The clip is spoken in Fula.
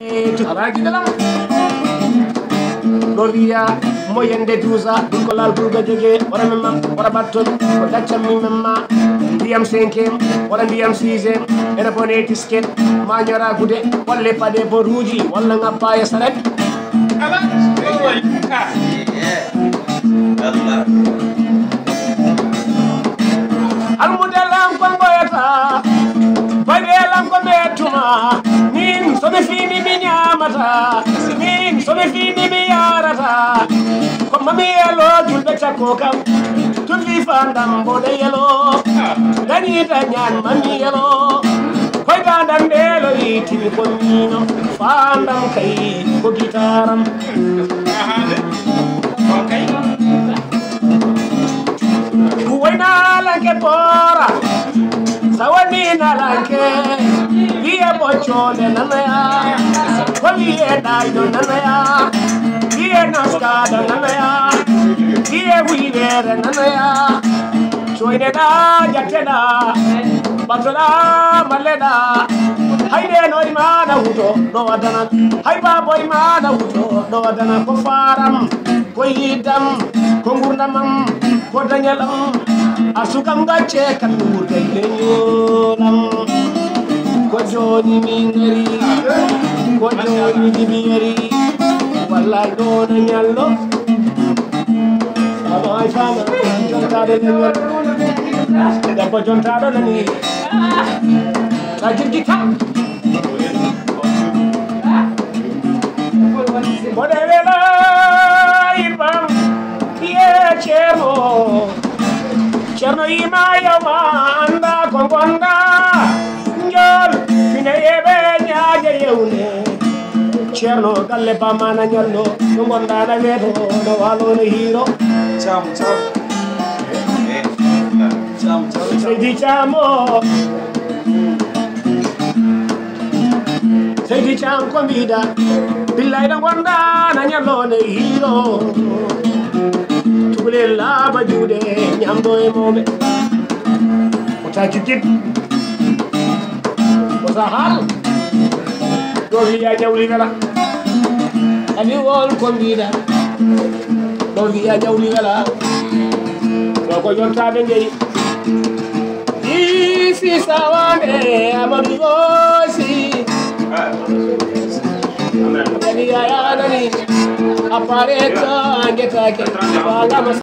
Lovia moyende duza ko lal duga joge wara memam wara batton ko daccam mi memma ndiyam 5e wala ndiyam 6e ene bone tisket ma ñora gude walle pade boruji walla ngappa ya saret almudelam ko ngoyata bagelam ko metuma min so be fini mi nyamata min so be fini mi yarata ko mami yelo julbe takko kam tulli fandam bode yelo dani ta nyan mami yelo koy dandam delo yiti ko mino fandam kay ko gitaram okay kuwena lanke pora sawani na lanke viye bochole nanaya ko viye daido nanaya viye naskada nanaya viye wivere nanaya choine da jatena batala maleda hayde no imana wuto do wadana hayba boy mana wuto do wadana ko faram ko yidam ko ngurdamam ko danyalam asukam gache kan wurte leñolam ko joni mingari ko joni dibiyari wallahi do na nyallo ay fama jontade leñol da ko jontado nani ta jirgi kam bode vela ibam ye chemo Cerno ima yawa anda kongonda njol fine yebe nyaaje yewne Cerno galle ba mana nyallo ngonda na weto do walo ne hiro cham Seydi chamo Seydi cham ko mbida billahi da ngonda na nyallo ne hiro Tugulela bajude nyamdo e mobe Otajikit Ozahal Dovi ya jawli wala Ani wol kombida Dovi ya jawli wala Doko jontade ngey Isi sawane amabigosi Ani ya nani Apareto angeta ke